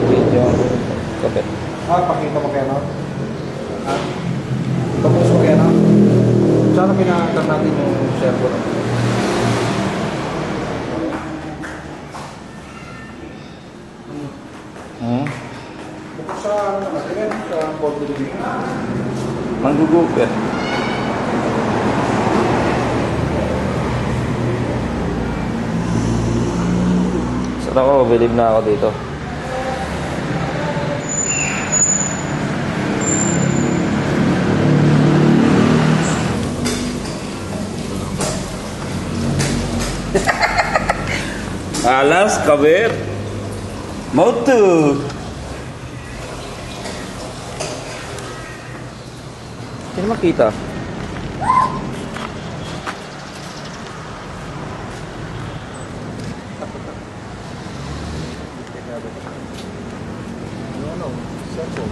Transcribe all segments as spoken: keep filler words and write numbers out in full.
Video. Kapit. Ah, pakita mo kaya no? Ah, tapos mo kaya no? Sana pinakita natin yung server. Hmm? Bukod sa ano naman, tingnan sa board delivery. Manggugupit. Saan ako? Believe na ako dito. Alas, kabir. Mau tuh. Hindi makita. No, no, circle.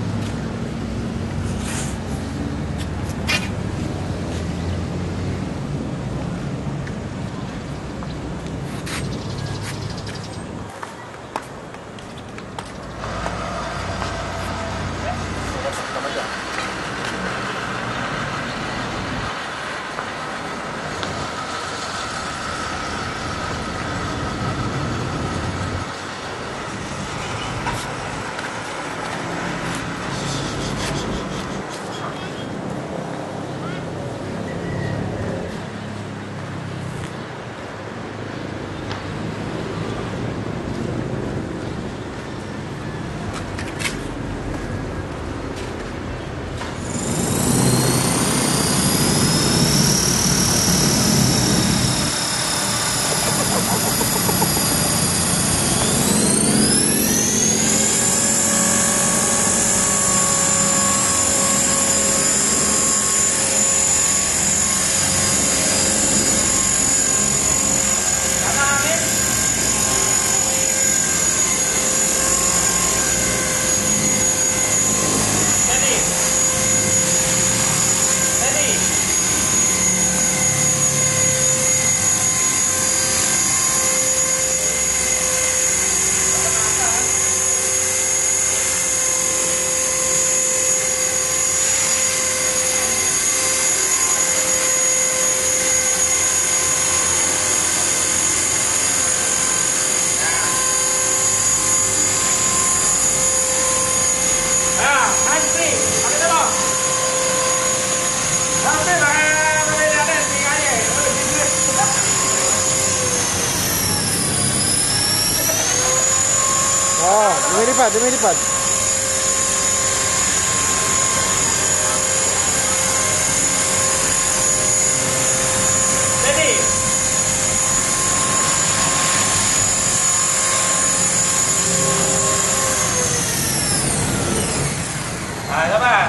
Oh, lumilipad, lumilipad. Ready? Ah, ano ba?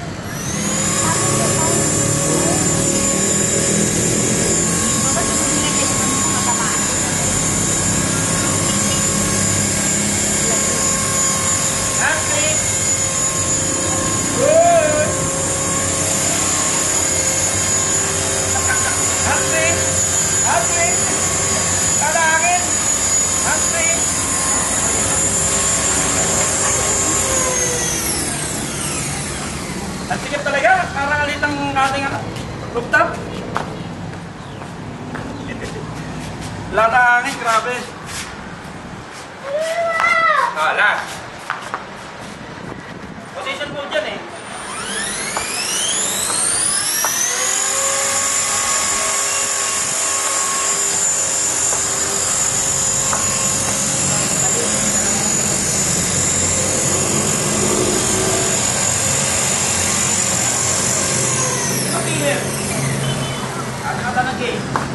Ang sikip talaga, parang alit ang ating rooftop. Lahat ang hangin, grabe. Ah, last. Position po dyan eh. Kata-kata lagi.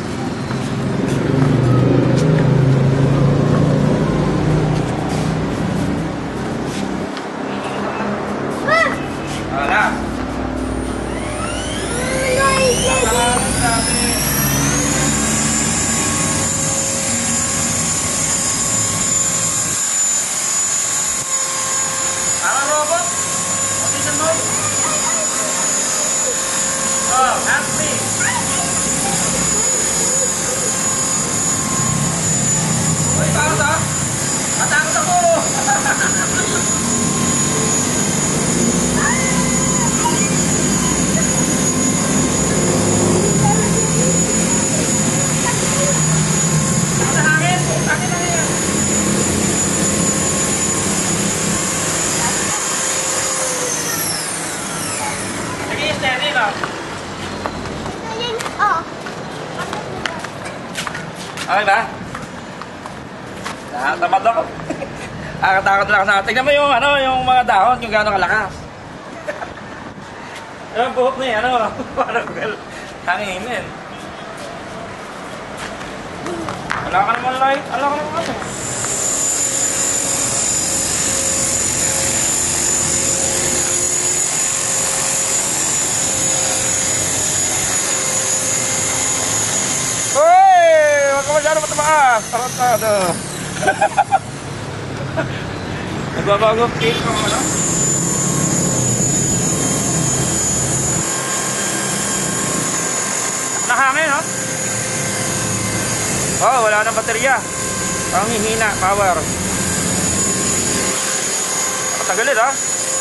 Wala. Para robot. Position mode. Oh, happy. Okay ba? Nakatamad ako. Nakatakot lang sa tingnan mo yung ano, yung mga dahon, yung gano'ng kalakas. Yung buhok niya, ano, parang well, hanginin. Wala ka naman light, wala ka naman ano. Uy! Huwag ka masyado matamaan. Tarantado. Nagbabago ang cake ng ano? Nahangin, ha? Oh, wala nang baterya. Parang hihina, power. Nakatagalid, ha?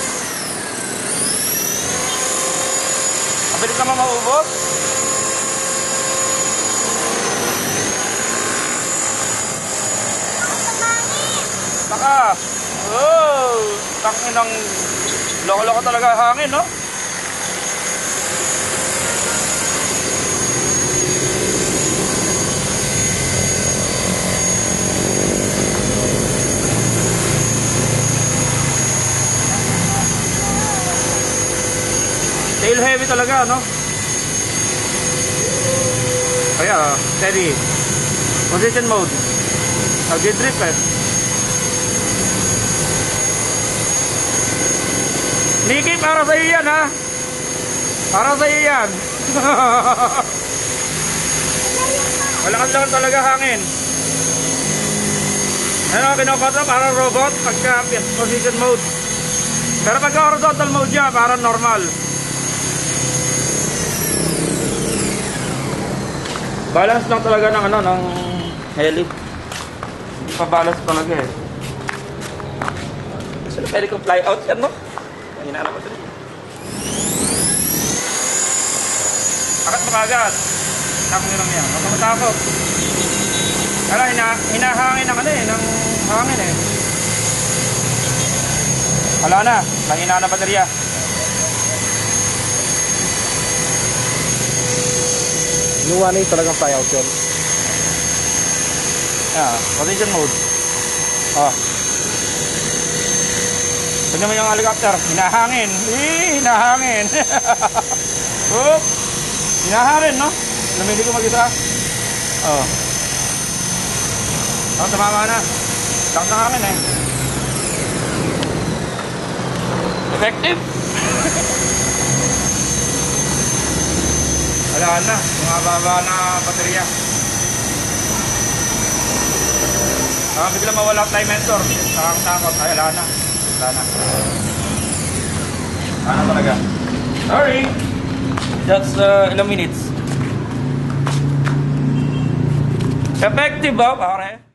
Mabilis naman maubos. Baka, oh, tangin ng loko-loko talaga hangin, no? Tail heavy talaga, no? Kaya, steady. Position mode. Nag-drip, eh. Nikki, para sa iyo yan, ha? Para sa iyo yan. Malakas lang talaga hangin. Ano, kinokota para robot pagka position mode. Pero pagka horizontal mode niya, para normal. Balance lang talaga ng ano, ng heli. Hindi pa balance talaga eh. Kasi na pwede kong fly out yan, no? Hinahanap ko ito. Akat mo kagad. Takot nyo lang yan. Huwag ka matakot. Kaya hina, hinahangin ng ano eh, ng hangin eh. Wala na. Mahina na baterya. Yung one eight talagang fly out yun. Yeah, position mode. Oh. Tignan mo yung helicopter, hinahangin. Eh, hinahangin. Oh, hinahangin, no? Lumili ko mag-isa. Oh. Oh, tumama na. Lakas ng hangin, eh. Effective. Wala na, mga baba na baterya. Ah, bigla mawala fly mentor. Nakakatakot. Ay, wala na. Wala na. Ano talaga? Sorry! That's uh, ilang minutes. Effective ba, pare?